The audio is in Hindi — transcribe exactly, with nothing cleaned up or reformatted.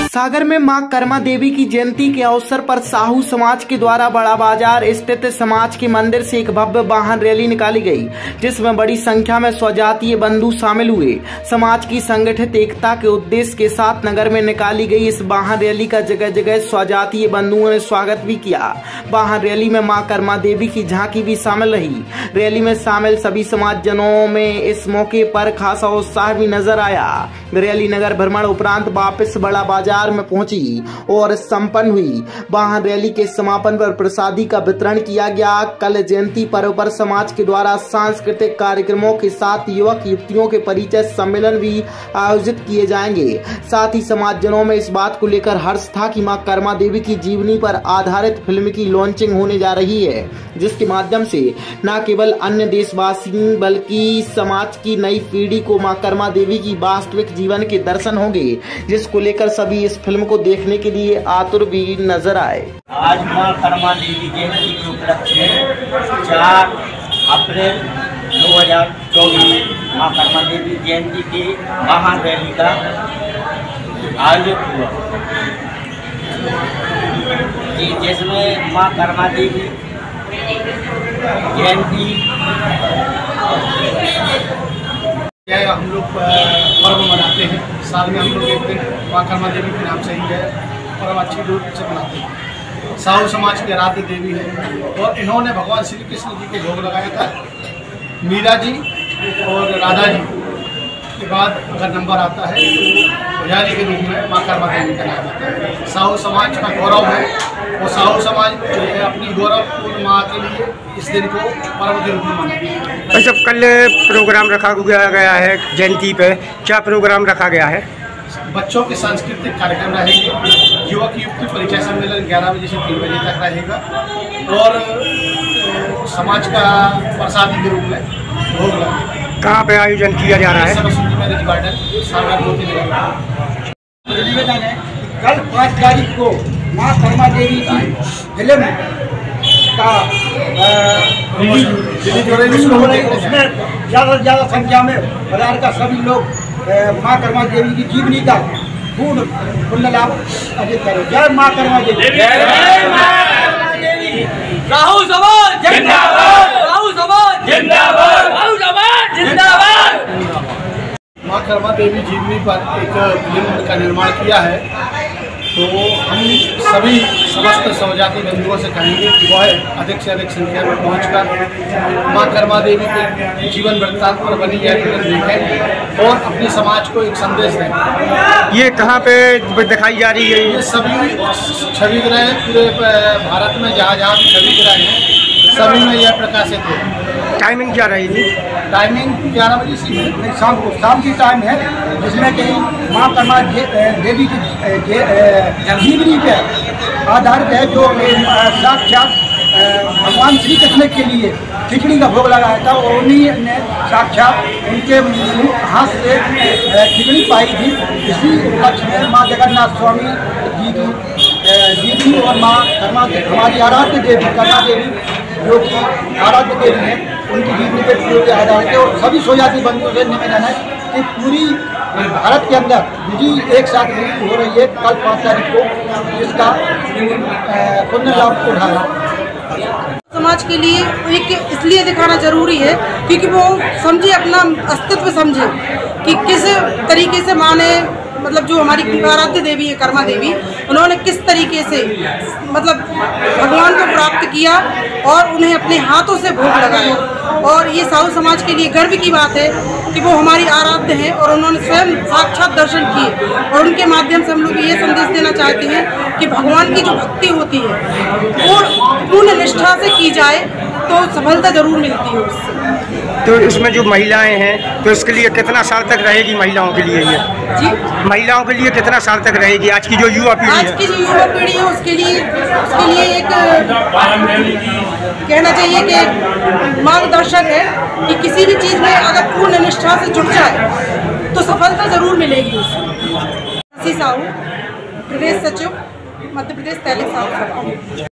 सागर में मां कर्मा देवी की जयंती के अवसर पर साहू समाज के द्वारा बड़ा बाजार स्थित समाज के मंदिर से एक भव्य वाहन रैली निकाली गई, जिसमें बड़ी संख्या में स्वजातीय बंधु शामिल हुए। समाज की संगठित एकता के उद्देश्य के साथ नगर में निकाली गई इस वाहन रैली का जगह जगह स्वजातीय बंधुओं ने स्वागत भी किया। वाहन रैली में मां कर्मा देवी की झांकी भी शामिल रही। रैली में शामिल सभी समाजजनों में इस मौके पर खासा उत्साह भी नजर आया। रैली नगर भ्रमण उपरांत वापस बड़ा बाजार में पहुंची और संपन्न हुई। वाहन रैली के समापन पर प्रसादी का वितरण किया गया। कल जयंती पर्व पर समाज के द्वारा सांस्कृतिक कार्यक्रमों के साथ युवक युवतियों के परिचय सम्मेलन भी आयोजित किए जाएंगे। साथ ही समाजजनों में इस बात को लेकर हर्ष था कि मां कर्मा देवी की जीवनी पर आधारित फिल्म की लॉन्चिंग होने जा रही है, जिसके माध्यम से न केवल अन्य देशवासी बल्कि समाज की नई पीढ़ी को मां कर्मा देवी की वास्तविक जीवन के दर्शन होंगे, जिसको लेकर सभी इस फिल्म को देखने के लिए आतुर भी नजर आए। आज मां कर्मा देवी जयंती के उपलक्ष्य में चार अप्रैल दो हजार चौबीस मां कर्मा देवी जयंती की वाहन रैली का आयोजित हुआ, जिसमें मां कर्मा देवी जयंती हम लोग पर्व मनाते हैं। साल में हम लोग एक दिन मां कर्मा देवी के नाम से ही है पर्व अच्छी रूप से मनाते हैं। साहू समाज की आराध्य देवी है और इन्होंने भगवान श्री कृष्ण जी के भोग लगाया था। मीरा जी और राधा जी के बाद अगर नंबर आता है तो पुजारी के रूप में मां कर्मा देवी का नाम आता है। साहू समाज का गौरव है और साहू समाज अपनी गौरवपूर्ण माँ के लिए इस दिन को पर्व के रूप में मनाते हैं। अच्छा, कल प्रोग्राम रखा गया है जयंती पे, क्या प्रोग्राम रखा गया है? बच्चों के सांस्कृतिक कार्यक्रम रहेंगे, युवक युवती परिचय सम्मेलन ग्यारह बजे से तीन बजे तक रहेगा और समाज का प्रसादी के रूप में भोग लगेगा। कहाँ पे आयोजन किया जा रहा है? सरस्वती मैरिज गार्डन सागर दो तीन निवेदन है, कल पाँच तारीख को मां कर्मा देवी की फिल्म का उसमें ज़्यादा से ज़्यादा संख्या में बाजार का सभी लोग मां कर्मा देवी की जीवनी का पूर्ण पुण्य लाभ अर्जित करें। जय मां कर्मा देवी। साहू समाज जिंदाबाद, साहू समाज जिंदाबाद, साहू समाज जिंदाबाद। मां कर्मा देवी जीवनी पर एक फिल्म का निर्माण किया है, तो हम सभी समस्त स्वजाति बंधुओं से कहेंगे कि वह अधिक से अधिक संख्या में पहुंचकर मां कर्मा देवी के जीवन वृत्तांत पर बनी यह फिल्म देखें और अपने समाज को एक संदेश दें। ये कहाँ पे दिखाई जा रही है? ये सभी छवि ग्रह पूरे भारत में जहाँ जहाँ भी छवि ग्रह हैं सभी में यह प्रकाशित है। टाइमिंग क्या रहेगी? टाइमिंग ग्यारह बजे से शाम को शाम की टाइम है, जिसमें कि मां कर्मा देवी की जीवनी पे आधारित है, जो साक्षात भगवान श्री कृष्ण के लिए खिचड़ी का भोग लगाया था और उन्हीं ने साक्षात उनके हाथ से खिचड़ी पाई थी। इसी उपलक्ष्य में मां जगन्नाथ स्वामी जी की जीवनी और मां कर्मा हमारी आराध्य देवी कर्मा देवी जो कि आराध्य देवी है, उनकी जीवनी पे पूरे आधारित है। और सभी स्वजाति बंधुओं से निवेदन है कि पूरी भारत के अंदर विधि एक साथ हो रही है कल पाँच तारीख को, जिसका पुण्य लाभ उठाया। समाज के लिए एक इसलिए दिखाना जरूरी है क्योंकि वो समझे, अपना अस्तित्व समझे कि किस तरीके से माँ ने, मतलब जो हमारी आराध्य देवी है कर्मा देवी, उन्होंने किस तरीके से मतलब भगवान को प्राप्त किया और उन्हें अपने हाथों से भोग लगाया। और ये साहू समाज के लिए गर्व की बात है कि वो हमारी आराध्य हैं और उन्होंने स्वयं साक्षात दर्शन किए। और उनके माध्यम से हम लोग ये संदेश देना चाहते हैं कि भगवान की जो भक्ति होती है वो पूर्ण निष्ठा से की जाए तो सफलता जरूर मिलती है उससे। तो इसमें जो महिलाएं हैं, तो इसके लिए कितना साल तक रहेगी महिलाओं के लिए? ये जी, महिलाओं के लिए कितना साल तक रहेगी? आज की जो युवा पीढ़ी आज की जो युवा पीढ़ी है उसके लिए उसके लिए एक कहना चाहिए कि मार्गदर्शक है कि किसी भी चीज़ में अगर पूर्ण निष्ठा से जुट जाए तो सफलता जरूर मिलेगी उसमें। साहू, प्रदेश सचिव, मध्य प्रदेश तैलीम साहू।